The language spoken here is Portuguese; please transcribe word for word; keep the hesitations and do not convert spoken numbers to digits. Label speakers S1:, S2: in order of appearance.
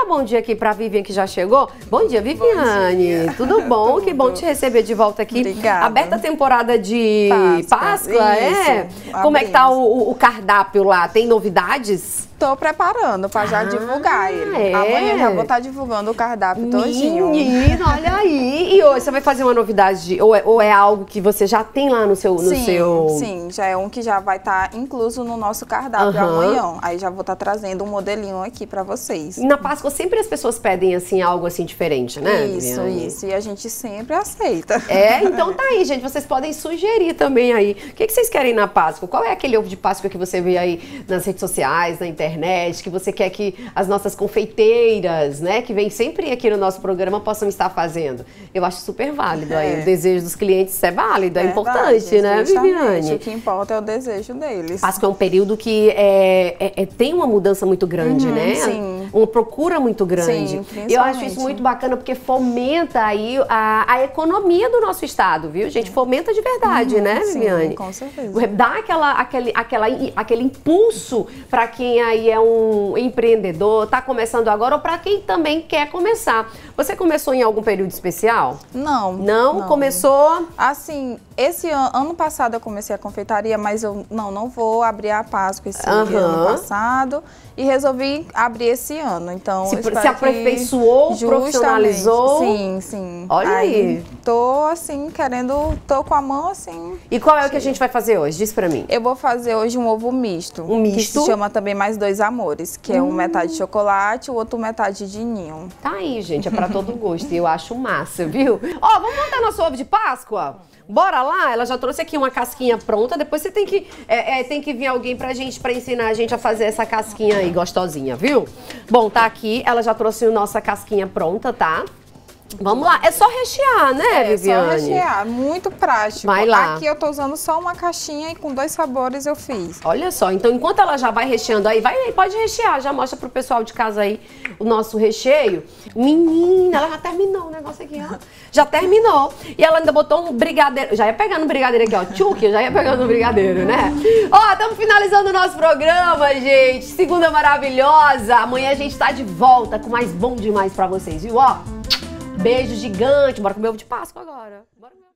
S1: dar bom dia aqui pra Viviane, que já chegou. Bom dia, Viviane. Bom dia. Tudo bom? Tudo. Que bom te receber de volta aqui.
S2: Obrigada.
S1: Aberta a temporada de Páscoa, Páscoa é?
S2: Isso.
S1: Como é que tá o, o cardápio lá? Tem novidades?
S2: Tô preparando para já ah, divulgar ele.
S1: É.
S2: Amanhã já vou estar divulgando o cardápio todinho.
S1: Menino, olha aí. E hoje você vai fazer uma novidade, de, ou, é, ou é algo que você já tem lá no seu... No
S2: sim,
S1: seu...
S2: sim, já é um que já vai estar incluso no nosso cardápio uhum. amanhã. Aí já vou estar trazendo um modelinho aqui para vocês.
S1: E na Páscoa sempre as pessoas pedem assim algo assim diferente, né?
S2: Isso, isso. E a gente sempre aceita.
S1: É, então tá aí, gente. Vocês podem sugerir também aí. O que, que vocês querem na Páscoa? Qual é aquele ovo de Páscoa que você vê aí nas redes sociais, na internet? Internet, que você quer que as nossas confeiteiras, né, que vem sempre aqui no nosso programa, possam estar fazendo. Eu acho super válido. É. Aí, o desejo dos clientes é válido, é, é importante, verdade, né, Viviane?
S2: O que importa é o desejo deles.
S1: Páscoa é um período que é, é, é, tem uma mudança muito grande, uhum, né?
S2: Sim.
S1: Uma procura muito grande.
S2: Sim,
S1: eu acho isso muito bacana porque fomenta aí a, a economia do nosso estado, viu, gente? Fomenta de verdade, uhum, né, Viviane?
S2: Sim, com certeza.
S1: Dá aquela, aquele, aquela, aquele impulso para quem aí é um empreendedor, tá começando agora, ou para quem também quer começar. Você começou em algum período especial?
S2: Não.
S1: Não?
S2: não.
S1: Começou?
S2: Assim, esse ano, ano passado eu comecei a confeitaria, mas eu não, não vou abrir a Páscoa esse
S1: uhum.
S2: ano passado. E resolvi abrir esse ano, então...
S1: Se, se aperfeiçoou, profissionalizou?
S2: Sim, sim.
S1: Olha aí. aí.
S2: Tô, assim, querendo... Tô com a mão, assim...
S1: E qual é o que a gente vai fazer hoje? Diz pra mim.
S2: Eu vou fazer hoje um ovo misto.
S1: Um misto?
S2: Que se chama também Mais Dois Amores, que hum. é um metade de chocolate e o outro metade de ninho.
S1: Tá aí, gente. É pra todo gosto. E eu acho massa, viu? Ó, vamos montar nosso ovo de Páscoa? Bora lá? Ela já trouxe aqui uma casquinha pronta. Depois você tem que, é, é, tem que vir alguém pra gente, pra ensinar a gente a fazer essa casquinha aí gostosinha, viu? Bom, tá aqui. Ela já trouxe a nossa casquinha pronta, tá? Vamos lá. É só rechear, né,
S2: é,
S1: Viviane?
S2: É só rechear. Muito prático.
S1: Vai lá.
S2: Aqui eu tô usando só uma caixinha e com dois sabores eu fiz.
S1: Olha só. Então, enquanto ela já vai recheando aí, vai, pode rechear. Já mostra pro pessoal de casa aí o nosso recheio. Menina, ela já terminou o negócio aqui, ó. Já terminou. E ela ainda botou um brigadeiro. Já ia pegando um brigadeiro aqui, ó. Tchuque, já ia pegando um brigadeiro, né? Ó, estamos finalizando o nosso programa, gente. Segunda maravilhosa. Amanhã a gente tá de volta com mais bom demais pra vocês, viu? Ó, beijo gigante. Bora comer ovo de Páscoa agora. Bora comer.